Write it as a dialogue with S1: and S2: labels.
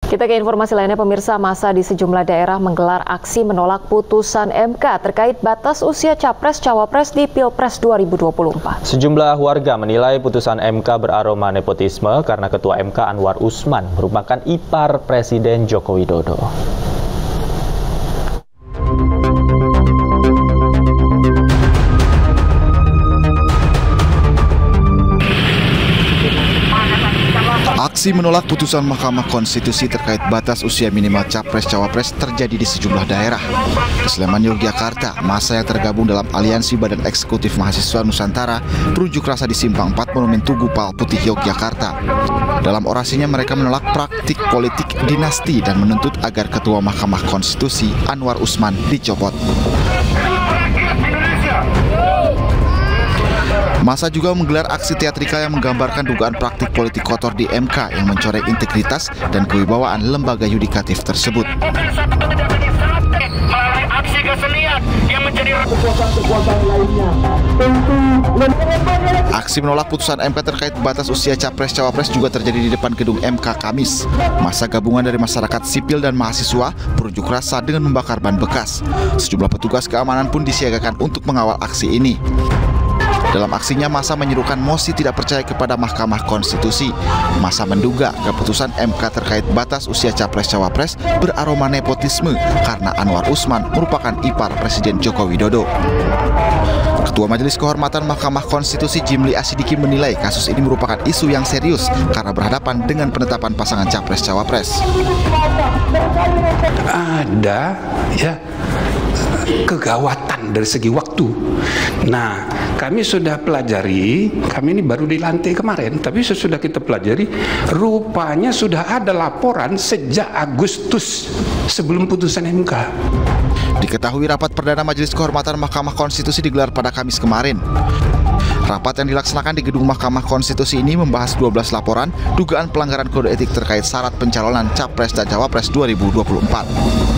S1: Kita ke informasi lainnya, pemirsa. Massa di sejumlah daerah menggelar aksi menolak putusan MK terkait batas usia Capres-Cawapres di Pilpres 2024.
S2: Sejumlah warga menilai putusan MK beraroma nepotisme karena Ketua MK Anwar Usman merupakan ipar Presiden Joko Widodo.
S3: Aksi menolak putusan Mahkamah Konstitusi terkait batas usia minimal Capres-Cawapres terjadi di sejumlah daerah. Di Sleman, Yogyakarta, massa yang tergabung dalam Aliansi Badan Eksekutif Mahasiswa Nusantara berunjuk rasa di Simpang 4 Monumen Tugu Palputih, Yogyakarta. Dalam orasinya mereka menolak praktik politik dinasti dan menuntut agar Ketua Mahkamah Konstitusi Anwar Usman dicopot. Massa juga menggelar aksi teatrikal yang menggambarkan dugaan praktik politik kotor di MK yang mencoreng integritas dan kewibawaan lembaga yudikatif tersebut. Aksi menolak putusan MK terkait batas usia Capres-Cawapres juga terjadi di depan gedung MK Kamis. Massa gabungan dari masyarakat sipil dan mahasiswa berunjuk rasa dengan membakar ban bekas. Sejumlah petugas keamanan pun disiagakan untuk mengawal aksi ini. Dalam aksinya, massa menyerukan mosi tidak percaya kepada Mahkamah Konstitusi. Massa menduga keputusan MK terkait batas usia Capres-Cawapres beraroma nepotisme karena Anwar Usman merupakan ipar Presiden Joko Widodo. Ketua Majelis Kehormatan Mahkamah Konstitusi Jimli Asidiki menilai kasus ini merupakan isu yang serius karena berhadapan dengan penetapan pasangan Capres-Cawapres.
S4: Ada kegawatan dari segi waktu. Nah, kami sudah pelajari, kami ini baru dilantik kemarin, tapi sesudah kita pelajari, rupanya sudah ada laporan sejak Agustus sebelum putusan MK.
S3: Diketahui rapat perdana Majelis Kehormatan Mahkamah Konstitusi digelar pada Kamis kemarin. Rapat yang dilaksanakan di gedung Mahkamah Konstitusi ini membahas 12 laporan dugaan pelanggaran kode etik terkait syarat pencalonan Capres dan Cawapres 2024.